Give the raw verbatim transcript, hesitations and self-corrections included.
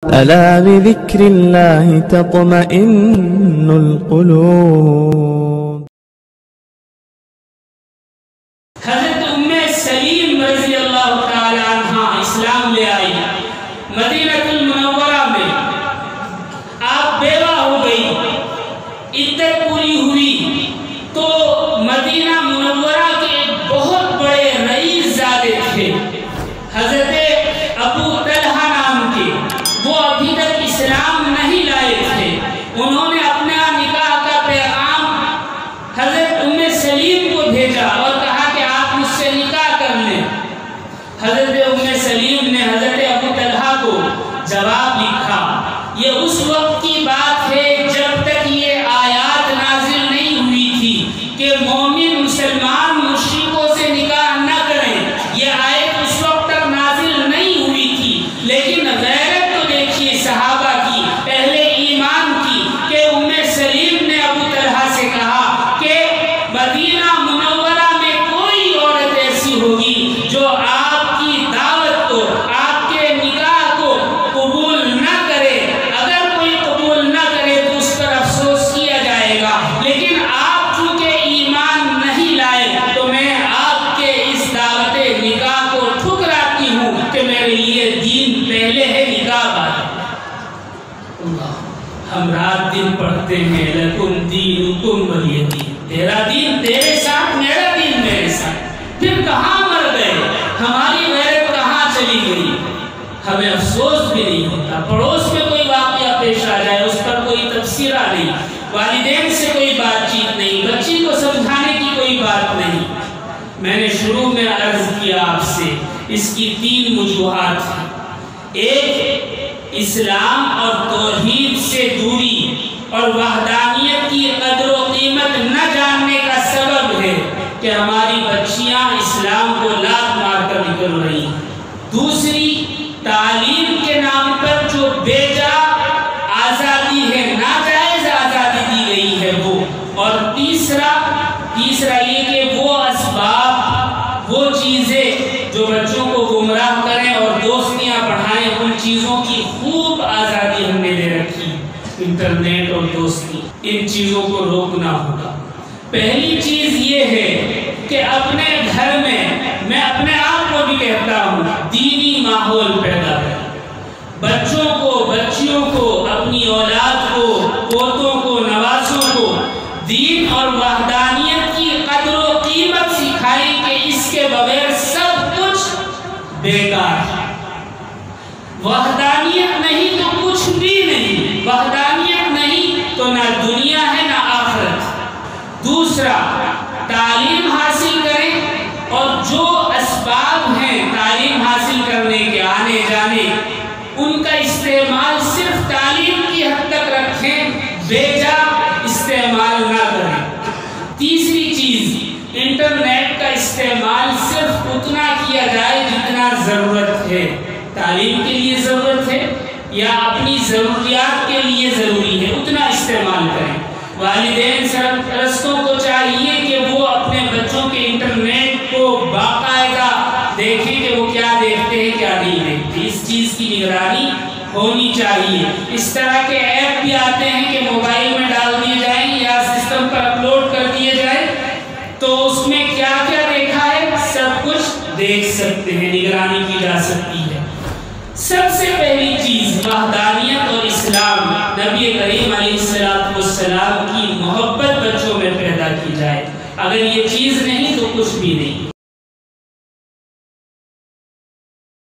ألا بذكر الله تطمئن القلوب. حضرت ام سلیم رضی اللہ تعالی عنہ اسلام لے آئی مدینہ المنورہ میں. آپ بیوہ ہو گئی، عدت پوری ہوئی تو مدینہ منورہ کے ایک بہت بڑے رئیس زادے تھے حضرت ابو طلحہ نام کے. وہ ابھی تک اسلام نہیں لائے تھے. انہوں نے اپنا نکاح کا پیغام حضرت ام سلیم کو بھیجا اور کہا کہ آپ مجھ سے نکاح کر لیں. حضرت ام سلیم نے حضرت ابو طلحہ کو جواب لکھا. یہ اس وقت کی بات ہے جب تک یہ آیات نازل نہیں ہوئی تھی کہ مومن مسلمان مشرکوں سے نکاح نہ کریں. یہ آیت اس وقت تک نازل نہیں ہوئی تھی، لیکن غیرت تو دیکھیے صحابہ کی، اہل ایمان کی، کہ ام سلیم نے ابو طلحہ سے کہا کہ مدینہ منورہ میں کوئی عورت ایسی ہوگی جو آپ کی دعوت کو، آپ کے نکاح کو قبول نہ کرے. اگر کوئی قبول نہ کرے تو اس پر افسوس کیا جائے گا، لیکن آپ چونکہ ایمان نہیں لائے تو میں آپ کے اس دعوت نکاح کو ٹھکراتی ہوں کہ میرے لیے دین پہلے ہے، نکاح بعد. ہم رات دن پڑھتے ہیں لکم دینکم ولی دین، تیرا دین تیرے ساتھ، میرا دین میرے ساتھ. پھر کہاں مر گئے؟ ہماری غیرت کہاں چلی گئی؟ ہمیں افسوس بھی نہیں ہوتا. پڑوس میں کوئی واقعہ پیش آ جائے اس پر کوئی تبصرہ نہیں، والدین سے کوئی بات چیت نہیں، بچی کو سمجھانے کی کوئی بات نہیں. میں نے شروع میں عرض کیا آپ سے اس کی تین وجوہات ہیں. ایک اسلام اور توحید سے دوری اور وحدانیت کی قدر و قیمت نہ جاننے کا سبب ہے کہ ہماری بچیاں اسلام کو لات مار کر نکل رہی ہیں. دوسری، تعلیم کے نام پر جو بے جا آزادی ہے، ناجائز آزادی دی گئی ہے وہ. اور تیسرا تیسرا یہ کہ وہ اسباب، وہ چیزیں جو بچوں کو گمراہ کریں اور دوستیاں بڑھائیں، ان چیزوں کی خوب آزادی ہم نے دے رکھی. انٹرنیٹ اور دوستی، ان چیزوں کو روکنا ہوگا. پہلی چیز یہ ہے کہ اپنے گھر میں، میں اپنے آپ کو بھی کہتا ہوں، دینی ماحول پیدا کریں. بچوں کو، بچیوں کو، اپنی اولاد کو، پوتوں کو، نوازوں کو دین اور وحدانیت کی قدر و قیمت سکھائیں کہ اس کے بغیر سب کچھ بیکار ہے. وحدانیت نہیں تو کچھ بھی نہیں، وحدانیت نہیں تو نہ دنیا ہے نہ آخرت. دوسرا، تعلیم حاصل کریں اور جو اسباب ہیں تعلیم حاصل کرنے کے، آنے جانے، ان کا استعمال صرف تعلیم کی حد تک رکھیں، بے جا استعمال نہ کریں. تیسری چیز، انٹرنیٹ کا استعمال صرف اتنا کیا جائے جتنا ضرورت ہے. تعلیم کے لیے ضرورت ہے یا اپنی ضروریات کے لیے ضروری ہے، اتنا استعمال کریں. والدین سرپرستوں کو چاہیے کہ وہ اپنے بچوں کے انٹرنیٹ کو باقاعدہ دیکھیں کہ وہ کیا دیکھتے ہیں کیا نہیں دیکھتے. اس چیز کی نگرانی ہونی چاہیے. اس طرح کے ایپ بھی آتے ہیں کہ موبائل میں ڈال دیے جائیں یا سسٹم پر اپلوڈ کر دیے جائیں تو اس میں کیا کیا دیکھا ہے سب کچھ دیکھ سکتے ہیں، نگرانی کی جا سکتی ہے. سب سے پہلی چیز وحدانیت اور اسلام، نبی کریم علیہ السلام کی محبت بچوں میں پیدا کی جائے. اگر یہ چیز نہیں تو کچھ بھی نہیں.